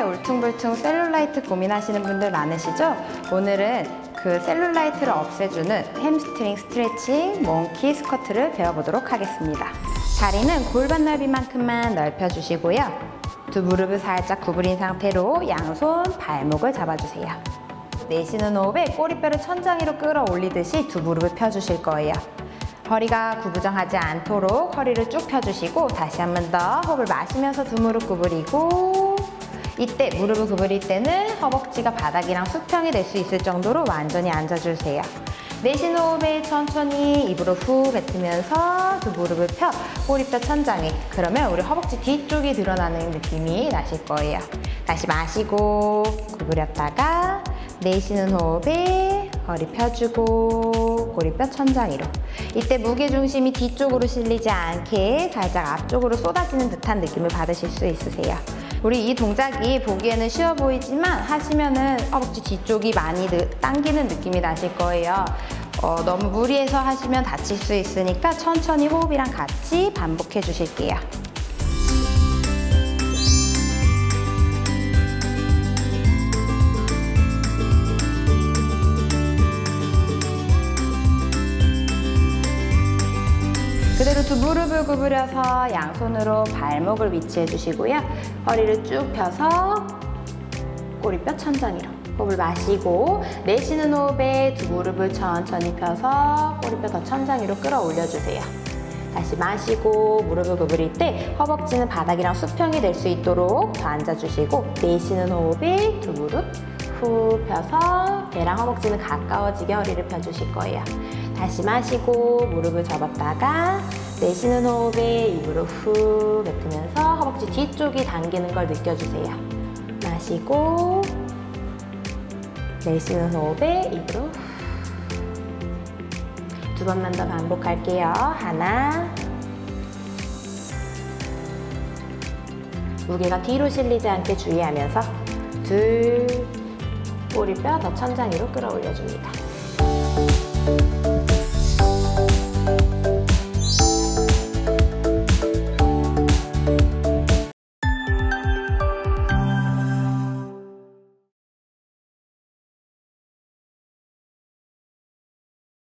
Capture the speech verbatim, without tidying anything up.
울퉁불퉁 셀룰라이트 고민하시는 분들 많으시죠? 오늘은 그 셀룰라이트를 없애주는 햄스트링 스트레칭 몽키 스쿼트를 배워보도록 하겠습니다. 다리는 골반 넓이만큼만 넓혀주시고요. 두 무릎을 살짝 구부린 상태로 양손 발목을 잡아주세요. 내쉬는 호흡에 꼬리뼈를 천장 위로 끌어올리듯이 두 무릎을 펴주실 거예요. 허리가 구부정하지 않도록 허리를 쭉 펴주시고 다시 한 번 더 호흡을 마시면서 두 무릎 구부리고, 이때 무릎을 구부릴 때는 허벅지가 바닥이랑 수평이 될 수 있을 정도로 완전히 앉아주세요. 내쉬는 호흡에 천천히 입으로 후 뱉으면서 두 무릎을 펴 꼬리뼈 천장에, 그러면 우리 허벅지 뒤쪽이 드러나는 느낌이 나실 거예요. 다시 마시고 구부렸다가 내쉬는 호흡에 허리 펴주고 꼬리뼈 천장 위로. 이때 무게중심이 뒤쪽으로 실리지 않게 살짝 앞쪽으로 쏟아지는 듯한 느낌을 받으실 수 있으세요. 우리 이 동작이 보기에는 쉬워 보이지만 하시면은 허벅지 뒤쪽이 많이 당기는 느낌이 나실 거예요. 어, 너무 무리해서 하시면 다칠 수 있으니까 천천히 호흡이랑 같이 반복해 주실게요. 그대로 두 무릎을 구부려서 양손으로 발목을 위치해 주시고요. 허리를 쭉 펴서 꼬리뼈 천장 위로. 호흡을 마시고 내쉬는 호흡에 두 무릎을 천천히 펴서 꼬리뼈 더 천장 위로 끌어올려 주세요. 다시 마시고 무릎을 구부릴 때 허벅지는 바닥이랑 수평이 될 수 있도록 더 앉아주시고, 내쉬는 호흡에 두 무릎 후 펴서 배랑 허벅지는 가까워지게 허리를 펴주실 거예요. 다시 마시고 무릎을 접었다가 내쉬는 호흡에 입으로 후 뱉으면서 허벅지 뒤쪽이 당기는 걸 느껴주세요. 마시고 내쉬는 호흡에 입으로 두 번만 더 반복할게요. 하나, 무게가 뒤로 실리지 않게 주의하면서 둘, 꼬리뼈 더 천장 위로 끌어올려줍니다.